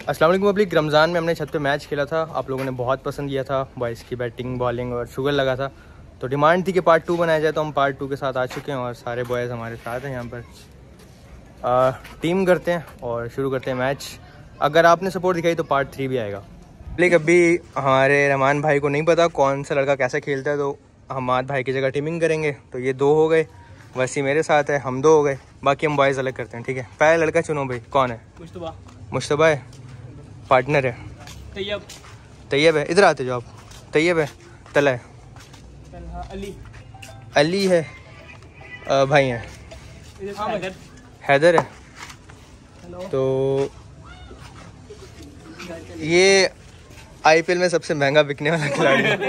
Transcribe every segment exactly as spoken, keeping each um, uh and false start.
अस्सलाम वालेकुम पब्लिक। रमज़ान में हमने छत पे मैच खेला था, आप लोगों ने बहुत पसंद किया था। बॉयज़ की बैटिंग बॉलिंग और शुगर लगा था, तो डिमांड थी कि पार्ट टू बनाया जाए, तो हम पार्ट टू के साथ आ चुके हैं और सारे बॉयज़ हमारे साथ हैं यहाँ पर। आ, टीम करते हैं और शुरू करते हैं मैच। अगर आपने सपोर्ट दिखाई तो पार्ट थ्री भी आएगा। लेकिन अभी हमारे रहमान भाई को नहीं पता कौन सा लड़का कैसे खेलता है, तो हमाद भाई की जगह टीमिंग करेंगे। तो ये दो हो गए, वैसे मेरे साथ है, हम दो हो गए, बाकी हम बॉयज़ अलग करते हैं। ठीक है, पहला लड़का चुनो भाई। कौन है? मुश्तबा। मुश्तबा है, पार्टनर है तैयब। तैयब है, इधर आते जो आप। तैयब है, तला है, अली अली है, आ, भाई है हैदर है। तो ये आईपीएल में सबसे महंगा बिकने वाला खिलाड़ी है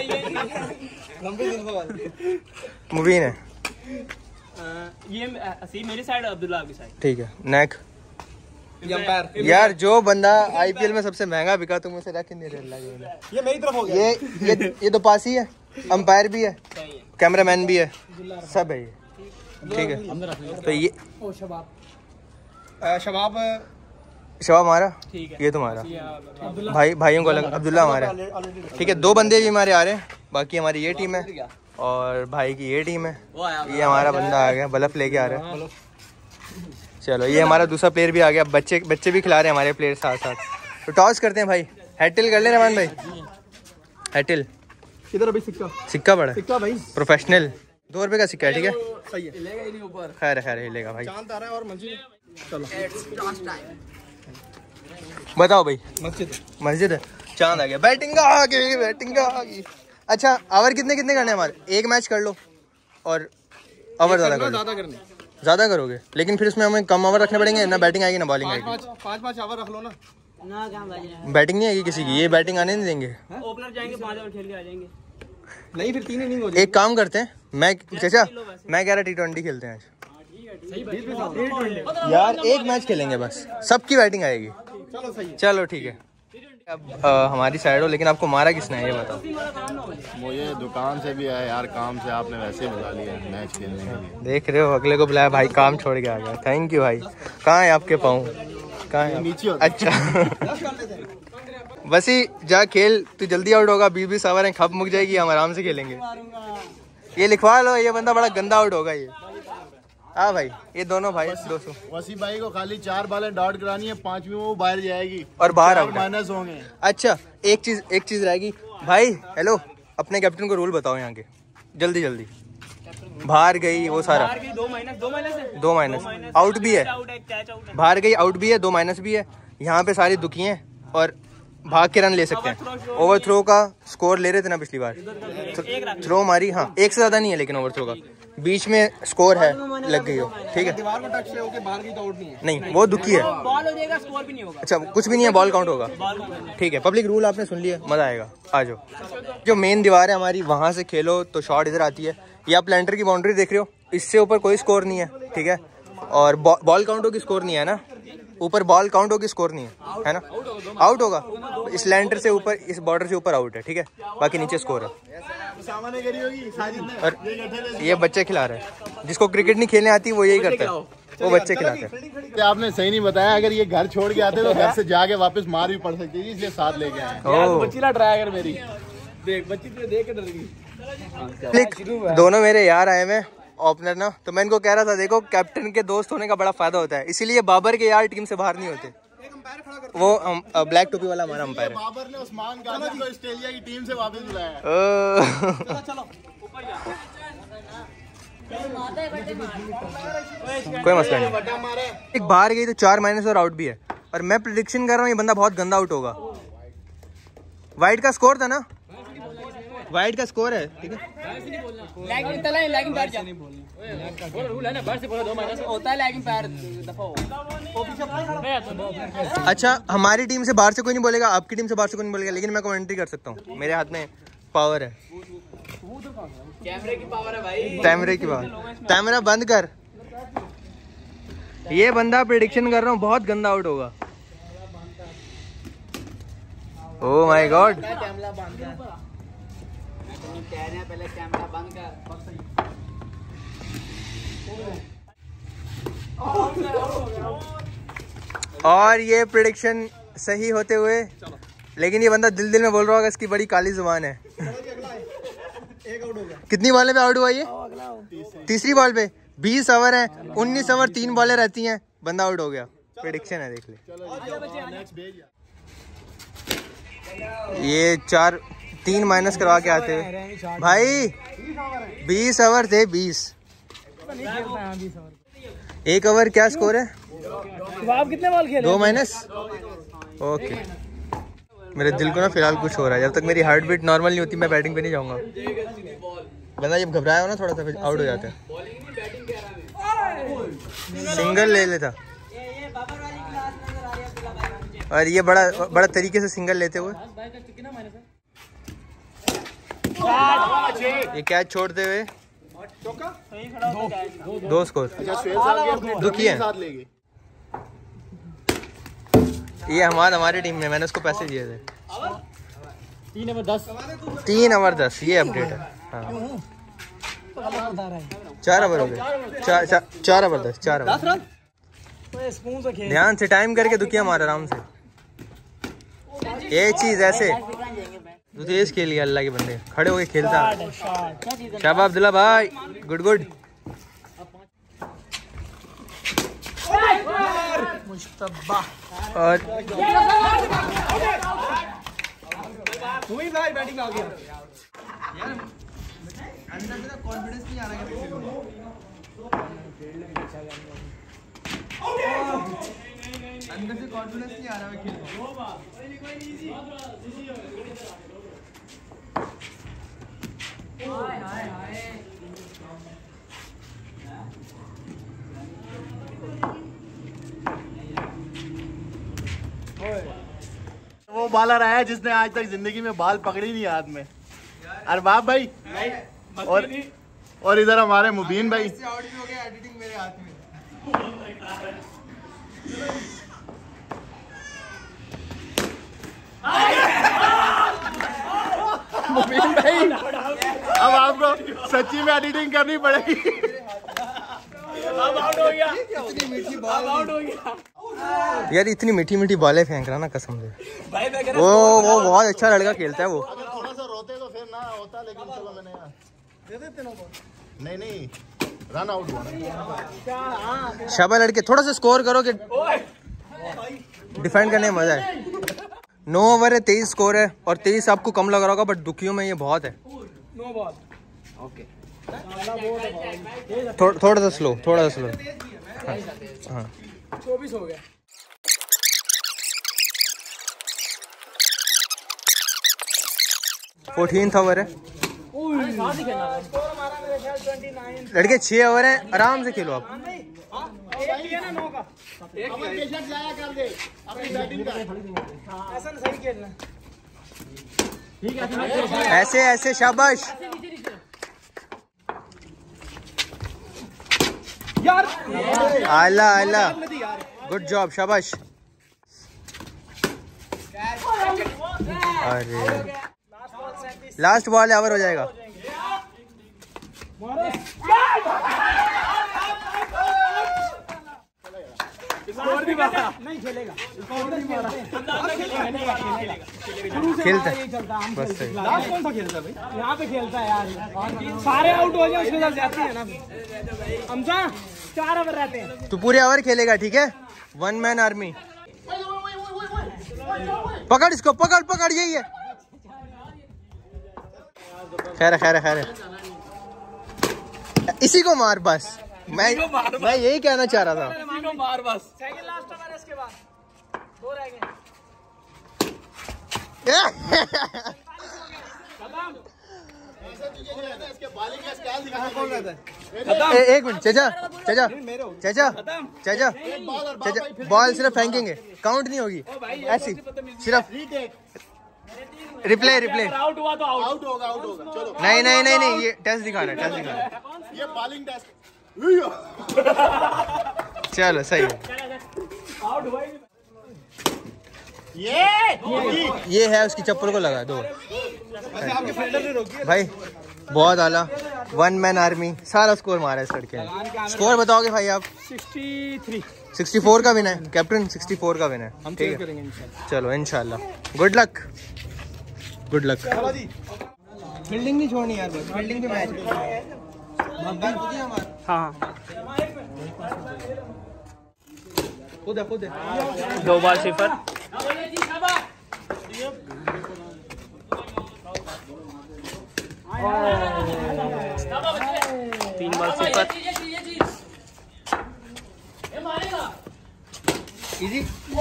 मुबीन है। ये असीम मेरी साइड, अब्दुल्ला आपकी साइड। ठीक है, नेक यार जो बंदा आईपीएल में सबसे महंगा बिका तुम उसे रख नहीं रहा। ये मेरी तरफ हो गया। ये ये ये तो पासी है, अंपायर भी है, कैमरामैन भी है, सब है ये। ठीक है, तो ये शबाब शबाब शबाब हमारा, ये तुम्हारा भाई, भाइयों को अलग। अब्दुल्ला हमारा। ठीक है, दो बंदे भी हमारे आ रहे हैं, बाकी हमारी ये टीम है और भाई की ये टीम है। ये हमारा बंदा आ गया, बल्ब लेके आ रहा है। चलो, ये हमारा दूसरा प्लेयर भी आ गया। बच्चे बच्चे भी खिला रहे हैं हमारे प्लेयर साथ साथ। तो टॉस करते हैं भाई। हेडटिल कर ले रहमान भाई, हेडटिल। इधर अभी सिक्का सिक्का पड़ा, सिक्का भाई प्रोफेशनल। दो रुपए का सिक्का है। ठीक है, सही है, हिलेगा ही नहीं ऊपर। खैर खैर हिलेगा भाई। चांद आ रहा है और मंजिल। चलो बताओ भाई। मस्जिद मस्जिद है, चांद आ गया, बैटिंग आ गई, बैटिंग आ गई। अच्छा, ओवर कितने कितने करने हमारे? एक मैच कर लो और ओवर ज्यादा कर लो। ज्यादा करने ज्यादा करोगे, लेकिन फिर उसमें हमें कम ओवर रखने पड़ेंगे ना। बैटिंग आएगी ना बॉलिंग आएगी। पाँच पाँच पाँच ओवर रख लो ना। बैटिंग नहीं आएगी किसी की, ये बैटिंग आने नहीं देंगे। ओपनर जाएंगे, पांच ओवर खेल के आ जाएंगे। नहीं, फिर तीन इनिंग हो जाएगी। एक काम करते हैं, मैं चाचा मैं कह रहा टी ट्वेंटी खेलते हैं आज यार। एक मैच खेलेंगे बस, सबकी बैटिंग आएगी। चलो सही है। चलो ठीक है। अब आ, हमारी साइड हो, लेकिन आपको मारा किसने है ये बताओ। मुझे दुकान से भी है यार, काम से आपने वैसे ही बुला लिया मैच खेलने के लिए। देख रहे हो, अगले को बुलाया भाई, काम छोड़ के आ गया। थैंक यू भाई। कहाँ है आपके पाँव? कहाँ है? नीचे। अच्छा बस ही जा खेल, तू जल्दी आउट होगा। बीस बीस ओवर है, खप मुक जाएगी, हम आराम से खेलेंगे। ये लिखवा लो, ये बंदा बड़ा गंदा आउट होगा ये। हाँ भाई, ये दोनों भाई दो सौ। वसी भाई को खाली चार बालें डॉट करानी है, पांचवी में वो बाहर जाएगी और बाहर आउट माइनस होंगे। अच्छा, एक चीज एक चीज रहेगी भाई। हेलो, अपने कैप्टन को रूल बताओ यहाँ के, जल्दी जल्दी। बाहर गई वो सारा दो माइनस दो माइनस है, दो माइनस आउट भी है, बाहर गई आउट भी है, दो माइनस भी है। यहाँ पे सारी दुखी हैं और भाग के रन ले सकते हैं। ओवर थ्रो का स्कोर ले रहे थे ना पिछली बार, थ्रो मारी। हाँ, एक से ज्यादा नहीं है, लेकिन ओवर थ्रो का बीच में स्कोर है, लग गई हो। ठीक है, दीवार में टच से होके बाहर की तो आउट नहीं है। नहीं, वो दुखी है। बॉल हो जाएगा, स्कोर भी नहीं होगा। अच्छा, कुछ भी नहीं है, बॉल काउंट होगा। ठीक है, पब्लिक रूल आपने सुन लिया, मजा आएगा। आ जाओ। जो मेन दीवार है हमारी, वहां से खेलो तो शॉट इधर आती है। ये आप प्लेंटर की बाउंड्री देख रहे हो, इससे ऊपर कोई स्कोर नहीं है। ठीक है, और बॉल काउंट होगी, स्कोर नहीं है ना। ऊपर बॉल काउंट होगी, स्कोर नहीं है, है ना। आउट होगा, इस लैंडर से ऊपर, इस बॉर्डर से ऊपर आउट है। ठीक है, बाकी नीचे स्कोर है। और ये बच्चे खिला रहे हैं, जिसको क्रिकेट नहीं खेलने आती वो यही करता है, वो बच्चे खिलाते हैं। आपने सही नहीं बताया, अगर ये घर छोड़ के आते तो घर से जाके वापस मार भी पड़ सकती थी, इसलिए साथ लेके आए। बच्चीला ड्राइवर मेरी देख, बच्ची तुझे देख के डर गई। दोनों मेरे यार आए हुए ओपनर ना, तो मैं इनको कह रहा था, देखो कैप्टन के दोस्त होने का बड़ा फायदा होता है, इसीलिए बाबर के यार टीम से बाहर नहीं होते। वो ब्लैक टोपी वाला हमारा अंपायर है। बाबर ने उस्मान गाजी को ऑस्ट्रेलिया की टीम से वापस बुलाया। कोई मसला नहीं। एक बाहर गई तो चार माइनस और आउट भी है, और मैं प्रेडिक्शन कर रहा हूँ ये बंदा बहुत गंदा आउट होगा। वाइट का स्कोर था ना, वाइट का स्कोर है। ठीक है, लैगिंग तला है, लैगिंग बैठ जा। वो रूल है ना, बाहर से बोला दो माइनस होता है, लैगिंग पैर दफा हो। अच्छा, हमारी टीम से बाहर से कोई नहीं बोलेगा, आपकी टीम से बाहर से कोई नहीं बोलेगा, लेकिन मैं कमेंट्री कर सकता हूँ, मेरे हाथ में पावर है। कैमरे की पावर है भाई, कैमरे की पावर। कैमरा बंद कर। ये बंदा प्रेडिक्शन कर रहा हूँ बहुत गंदा आउट होगा। ओह माय गॉड, पहले कैमरा बंद कर। और ये प्रेडिक्शन सही होते हुए, लेकिन ये बंदा दिल दिल में बोल रहा होगा इसकी बड़ी काली जुबान है। कितनी बॉलें पे आउट हुआ ये? तीसरी बॉल पे। बीस ओवर है, उन्नीस ओवर तीन बॉलें रहती हैं, बंदा आउट हो गया। प्रेडिक्शन है, देख ले। ये चार तीन माइनस करवा के आते हैं भाई। बीस ओवर थे, बीस। एक ओवर क्या स्कोर है? आप कितने बॉल खेले? दो माइनस। ओके, मेरे दिल को ना फिलहाल कुछ हो रहा है। जब तक मेरी हार्ट बीट नॉर्मल नहीं होती मैं बैटिंग पे नहीं जाऊंगा। बंदा जब घबराया हो ना थोड़ा सा, फिर आउट हो जाता है। सिंगल ले लेता, और ये बड़ा बड़ा तरीके से सिंगल लेते हुए ये कैच छोड़ते हुए दो स्कोर। दुखी है ये हमारे हमारी टीम में, मैंने उसको पैसे दिए थे। तीन ओवर दस तीन ओवर दस ये अपडेट है। हाँ, चार ओवर हो गए। चार चार चार ओवर दस, चार ओवर। ध्यान से टाइम करके दुखिया मार आराम से। ये चीज ऐसे तो तेज खेल गया अल्लाह के बंदे, खड़े होके खेलता। शाबाश अब्दुल्ला भाई, गुड गुड। और भाई बैटिंग आ गया यार, अंदर से कॉन्फिडेंस नहीं आ रहा है। अंदर से कॉन्फिडेंस नहीं आ रहा है खेलने। वो बॉलर आया जिसने आज तक जिंदगी में बाल पकड़ी नहीं हाथ में, अरबाब भाई। और और इधर हमारे मुबीन भाई। आउट भी हो गया, एडिटिंग मेरे हाथ में। मुबीन भाई अब आपको सच्ची में एडिटिंग करनी पड़ेगी। अब आउट हो गया, इतनी मीठी अब आउट हो गया यार, इतनी मीठी मीठी बॉलें फेंक रहा ना कसम से। भाई। मैं कह वो वो बहुत अच्छा लड़का खेलता है वो। अगर थोड़ा सा रोते तो फिर ना होता, लेकिन चलो मैंने यार दे देते ना। नहीं नहीं, रन आउट हुआ। शाबाश लड़के, थोड़ा सा स्कोर करो कि डिफेंड करने में मजा है। नौ ओवर है, तेईस स्कोर है, और तेईस आपको कम लग रहा होगा, बट दुखियों में ये बहुत है। No ball. ओके, थो, थोड़ा सा स्लो, थोड़ा सा स्लो। हाँ, चौबीस हो गया। फोर्टीन्थ ओवर है लड़के, छह ओवर है, आराम से खेलो आप। ऐसे ऐसे, शाबाश आला आला, गुड जॉब, शाबाश। अरे लास्ट बॉल ओवर हो जाएगा। स्कोर भी मारा नहीं खेलेगा, खेलता है बस सही। लास्ट कौन सा खेलता है भाई? यहाँ पे खेलता है यार। सारे आउट हो जाए उसके साथ जाती है ना हमजा। चार ओवर रहते हैं, तू पूरे ओवर खेलेगा, ठीक है? One man army. पकड़ इसको, पकड़ पकड़, यही है। खैर खैर खैर, इसी को मार बस। मैं मैं यही कहना चाह रहा था। मार बस। सेकंड लास्ट ओवर है, इसके बाद दो रह गए। ए, एक मिनट चाचा, चाचा चाचा चाचा चाचा, बॉल सिर्फ फेंकेंगे, काउंट नहीं होगी ऐसी, सिर्फ रिप्ले रिप्ले। आउट हुआ तो आउट आउट होगा, आउट होगा। चलो, नहीं नहीं नहीं नहीं, ये टेस्ट दिखा रहा है, टेस्ट दिखा रहा है। ये बॉलिंग टेस्ट। चलो सही है। आउट हुआ। ये ये है, उसकी चप्पल को लगा दो भाई, बहुत आला। वन मैन आर्मी, सारा स्कोर मारा है इस लड़के ने। स्कोर बताओगे भाई आप? Sixty three. सिक्सटी फोर का विन है कैप्टन, सिक्सटी फोर का विन है। हम ठीक चेक है करेंगे इंशाल्लाह। चलो इंशाल्लाह, good luck good luck. Fielding नहीं छोड़नी यार, बस फील्डिंग पे मैच। हाँ खुद है खुद है। दो बार सिफर। तीन बार सिफर। इजी।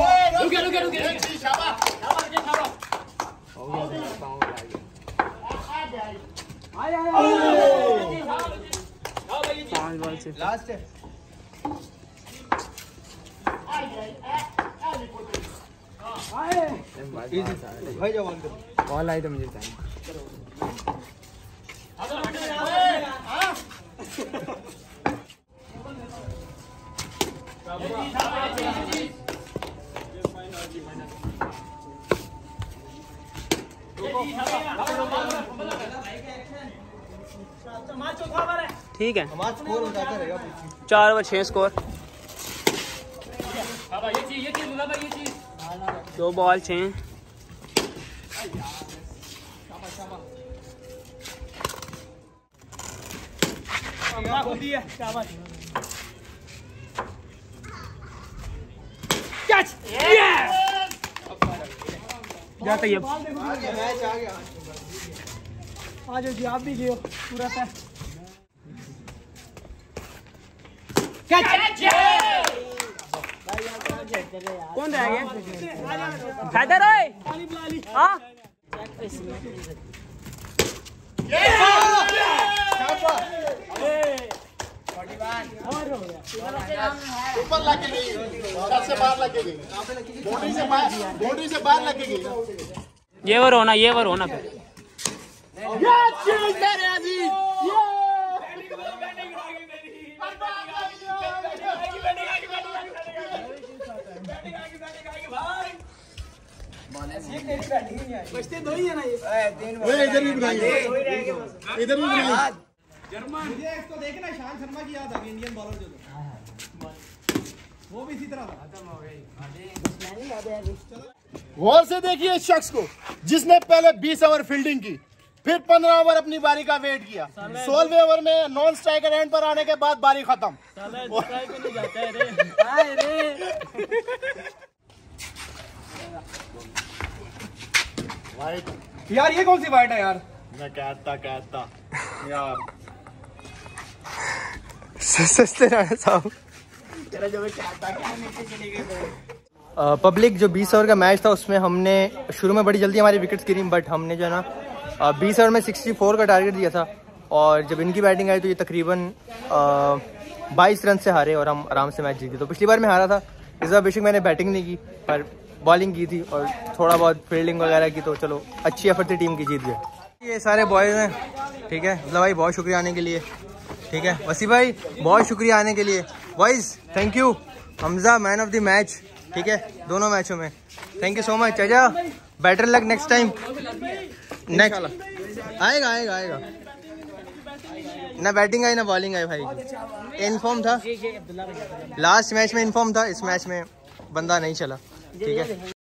पांच बार सिफर। लास्ट है। भाई जवान दो। बॉल आई तो मुझे चाहिए। ठीक है, हमारा स्कोर बताता रहेगा। चार ओवर छः स्कोर। दो बॉल छः। जाता ही अब। मैच आ गया। आज जी आप भी गए पूरा था। कौन रह गया? हैदर ओए। हाँ ऊपर लग गई, छत से बाहर लग गई, बाउंड्री से बाहर, बाउंड्री से बाहर लग गई। ये वर होना, ये वर होना फिर। बचते दो ही है ना ये। इधर भी बनाइए, इधर भी बनाइए। मुझे इसको देखना, ईशांत शर्मा की याद आ गई, इंडियन बॉलर जो था, वो भी इसी तरह था। गौर से देखिए इस शख्स को जिसने पहले बीस ओवर फील्डिंग की, फिर पंद्रह ओवर अपनी बारी का वेट किया, सोलहवें ओवर में नॉन स्ट्राइकर एंड पर आने के बाद बारी खत्म। यार ये कौन सी वाइट है यार? मैं कहता कहता यार सस्ते राणा साहब। पब्लिक जो बीस ओवर का मैच था उसमें हमने शुरू में बड़ी जल्दी हमारी विकेट्स गिरी, बट हमने जो है ना बीस ओवर में सिक्सटी फोर का टारगेट दिया था, और जब इनकी बैटिंग आई तो ये तकरीबन बाईस रन से हारे और हम आराम से मैच जीते। तो पिछली बार मैं हारा था, इस बार बेशक मैंने बैटिंग नहीं की पर बॉलिंग की थी और थोड़ा बहुत फील्डिंग वगैरह की, तो चलो अच्छी एफर्ट थी, टीम की जीत गए। ये सारे बॉयज़ हैं, ठीक है। मतलब भाई बहुत शुक्रिया आने के लिए, ठीक है। वसी भाई बहुत शुक्रिया आने के लिए, boys thank you. Hamza man of the match, ठीक है, दोनों मैचों में, थैंक यू सो मच। चजा better luck next time. Next आएगा आएगा आएगा ना, बैटिंग आई ना बॉलिंग आई भाई। इनफॉर्म था लास्ट मैच में, इनफॉर्म था, इस मैच में बंदा नहीं चला, ठीक है।